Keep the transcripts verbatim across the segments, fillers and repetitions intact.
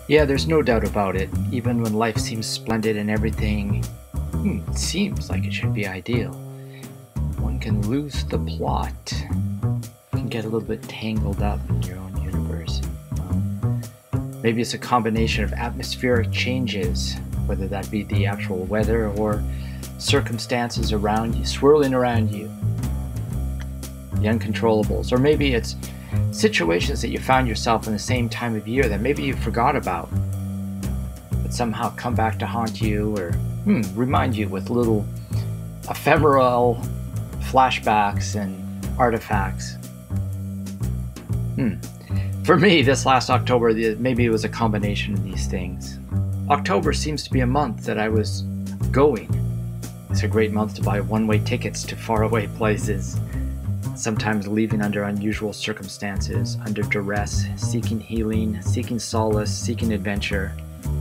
Yeah, there's no doubt about it. Even when life seems splendid and everything hmm, seems like it should be ideal, one can lose the plot. Can get a little bit tangled up in your own universe. Um, maybe it's a combination of atmospheric changes, whether that be the actual weather or circumstances around you, swirling around you, the uncontrollables, or maybe it's situations that you found yourself in the same time of year that maybe you forgot about, but somehow come back to haunt you or hmm, remind you with little ephemeral flashbacks and artifacts. Hmm. For me, this last October, maybe it was a combination of these things. October seems to be a month that I was going. It's a great month to buy one-way tickets to faraway places, sometimes leaving under unusual circumstances, under duress, seeking healing, seeking solace, seeking adventure.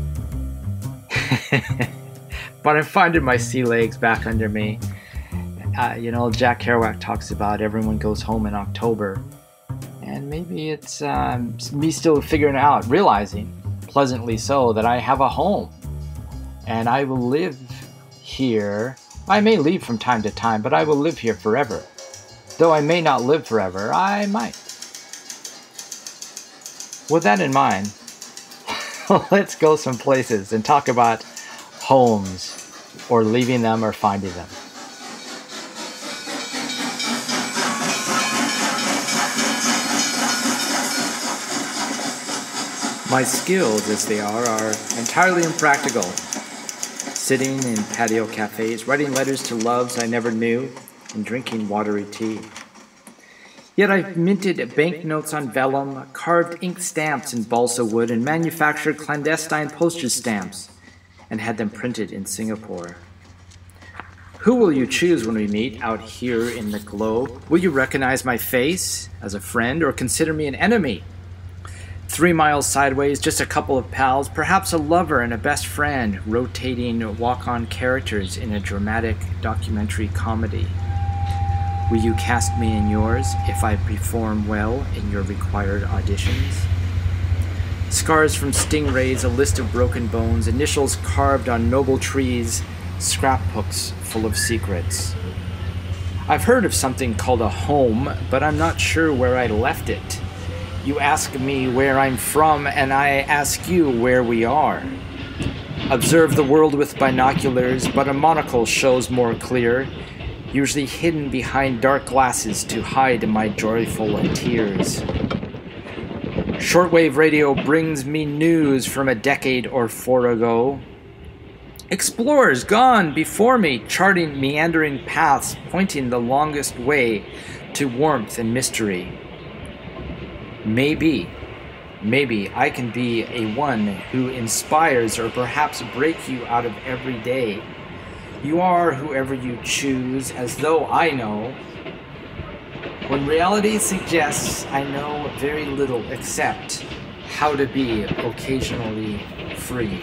But I'm finding my sea legs back under me. Uh, you know, Jack Kerouac talks about everyone goes home in October. And maybe it's um, me still figuring out, realizing, pleasantly so, that I have a home. And I will live here. I may leave from time to time, but I will live here forever. Though I may not live forever, I might. With that in mind, let's go some places and talk about homes, or leaving them or finding them. My skills, as they are, are entirely impractical. Sitting in patio cafes, writing letters to loves I never knew, and drinking watery tea. Yet I've minted banknotes on vellum, carved ink stamps in balsa wood, and manufactured clandestine postage stamps, and had them printed in Singapore. Who will you choose when we meet out here in the globe? Will you recognize my face as a friend, or consider me an enemy? Three miles sideways, just a couple of pals, perhaps a lover and a best friend, rotating walk-on characters in a dramatic documentary comedy. Will you cast me in yours if I perform well in your required auditions? Scars from stingrays, a list of broken bones, initials carved on noble trees, scrapbooks full of secrets. I've heard of something called a home, but I'm not sure where I left it. You ask me where I'm from, and I ask you where we are. Observe the world with binoculars, but a monocle shows more clear, usually hidden behind dark glasses to hide my joyful tears. Shortwave radio brings me news from a decade or four ago. Explorers gone before me, charting meandering paths, pointing the longest way to warmth and mystery. Maybe, maybe I can be a one who inspires or perhaps break you out of every day. You are whoever you choose, as though I know. When reality suggests I know very little except how to be occasionally free.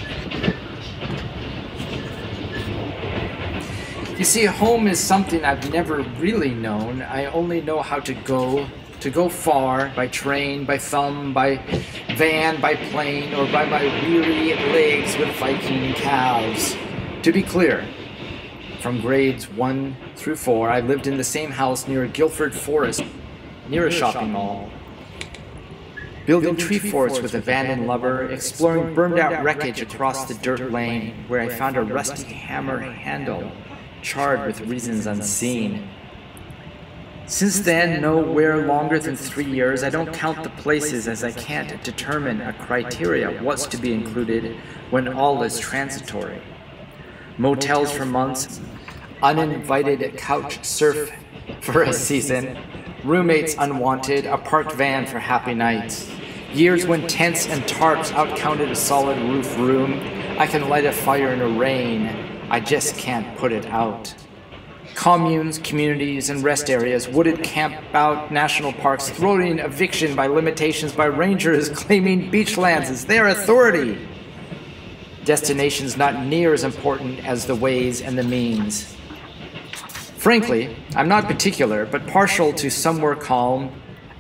You see, home is something I've never really known. I only know how to go, to go far, by train, by thumb, by van, by plane, or by my weary legs with Viking calves. To be clear, from grades one through four, I lived in the same house near a Guilford forest, near a shopping mall. Building tree forts with abandoned lover, exploring burned out wreckage across the dirt lane, where I found a rusty hammer handle, charred with reasons unseen. Since then, nowhere longer than three years, I don't count the places, as I can't determine a criteria of what's to be included when all is transitory. Motels for months, uninvited couch surf for a season, roommates unwanted, a parked van for happy nights. Years when tents and tarps outcounted a solid roof room. I can light a fire in the rain, I just can't put it out. Communes, communities, and rest areas, wooded camp-out national parks, thrown eviction by limitations by rangers claiming beachlands as their authority. Destinations not near as important as the ways and the means. Frankly, I'm not particular, but partial to somewhere calm,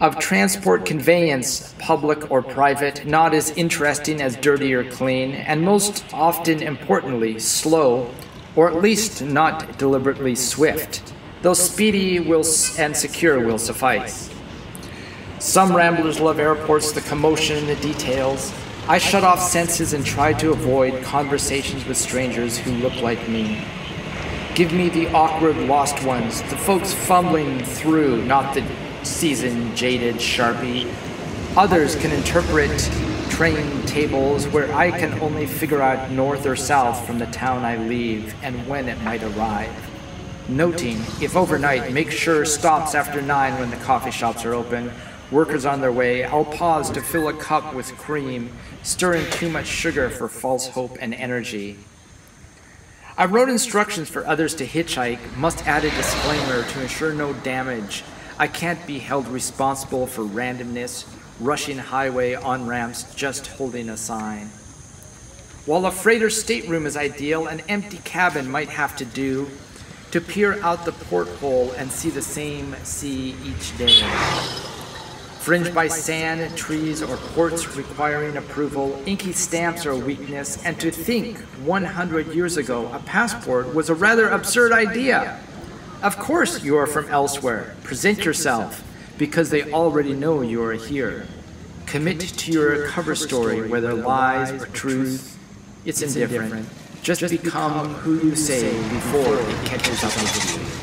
of transport conveyance, public or private, not as interesting as dirty or clean, and most often importantly, slow, or at least not deliberately swift, though speedy will and secure will suffice. Some ramblers love airports, the commotion and the details. I shut off senses and try to avoid conversations with strangers who look like me. Give me the awkward lost ones, the folks fumbling through, not the seasoned, jaded Sharpie. Others can interpret train tables where I can only figure out north or south from the town I leave and when it might arrive. Noting, if overnight, make sure stops after nine when the coffee shops are open. Workers on their way, I'll pause to fill a cup with cream, stirring too much sugar for false hope and energy. I wrote instructions for others to hitchhike, must add a disclaimer to ensure no damage. I can't be held responsible for randomness, rushing highway on-ramps, just holding a sign. While a freighter stateroom is ideal, an empty cabin might have to do to peer out the porthole and see the same sea each day. Fringed by sand, trees, or ports requiring approval, inky stamps are a weakness, and to think one hundred years ago a passport was a rather absurd idea. Of course you are from elsewhere. Present yourself, because they already know you are here. Commit to your cover story, whether lies or truth. It's indifferent. Just become who you say before it catches up with you.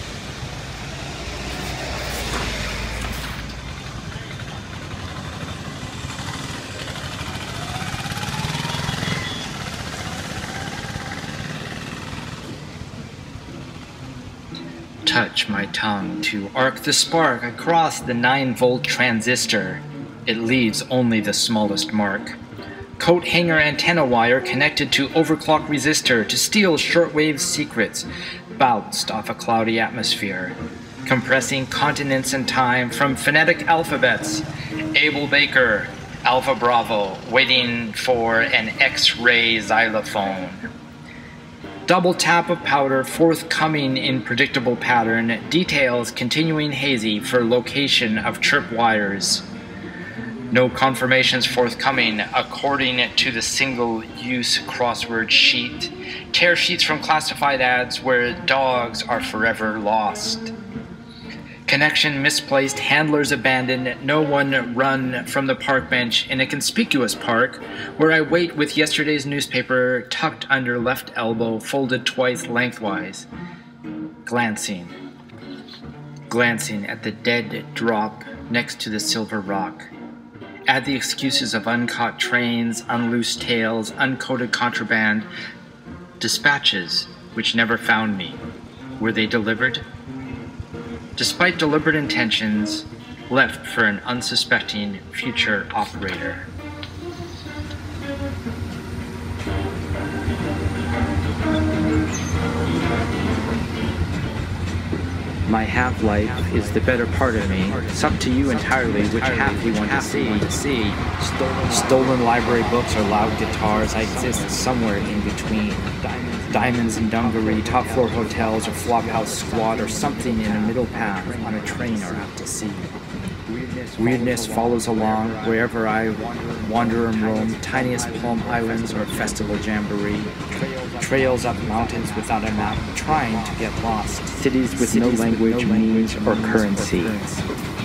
Touch my tongue to arc the spark across the nine volt transistor. It leaves only the smallest mark. Coat hanger antenna wire connected to overclock resistor to steal shortwave secrets bounced off a cloudy atmosphere. Compressing continents and time from phonetic alphabets. Abel Baker, Alpha Bravo, waiting for an X-ray xylophone. Double tap of powder forthcoming in predictable pattern, details continuing hazy for location of trip wires. No confirmations forthcoming according to the single-use crossword sheet. Tear sheets from classified ads where dogs are forever lost. Connection misplaced, handlers abandoned, no one run from the park bench in a conspicuous park where I wait with yesterday's newspaper tucked under left elbow, folded twice lengthwise. Glancing. Glancing at the dead drop next to the silver rock. Add the excuses of uncaught trains, unloosed tails, uncoded contraband, dispatches which never found me. Were they delivered? Despite deliberate intentions, left for an unsuspecting future operator. My half-life is the better part of me. It's up to you entirely which half you want to see. To see. Stolen, Stolen library books or loud guitars, I exist somewhere in between. Diamonds, Diamonds and dungaree, top floor hotels or flophouse squad or something in a middle path on a train or out to sea. Weirdness follows along wherever I wander and roam, tiniest palm islands or festival jamboree. Trails up mountains without a map, trying to get lost. Cities with Cities no language, with no means, or currency. or currency.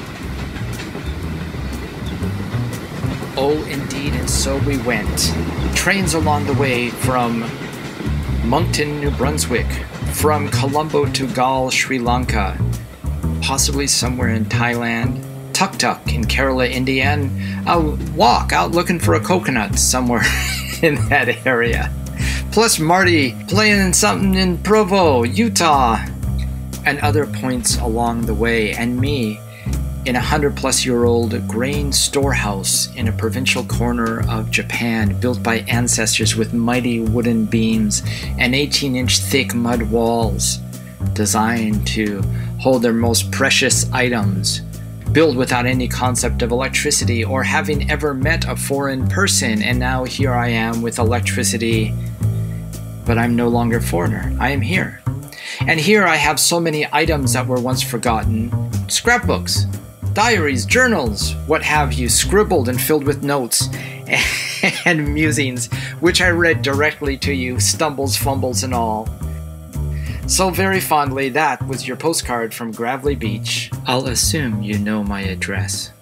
Oh, indeed, and so we went. Trains along the way from Moncton, New Brunswick, from Colombo to Galle, Sri Lanka, possibly somewhere in Thailand, tuk-tuk in Kerala, India, and I'll walk out looking for a coconut somewhere in that area. Plus Marty playing something in Provo, Utah, and other points along the way, and me in a hundred plus year old grain storehouse in a provincial corner of Japan built by ancestors with mighty wooden beams and eighteen inch thick mud walls designed to hold their most precious items, built without any concept of electricity or having ever met a foreign person, and now here I am with electricity. But I'm no longer a foreigner. I am here. And here I have so many items that were once forgotten. Scrapbooks. diaries, journals, what have you, scribbled and filled with notes and musings, which I read directly to you, stumbles, fumbles, and all. So very fondly, that was your postcard from Gravelly Beach. I'll assume you know my address.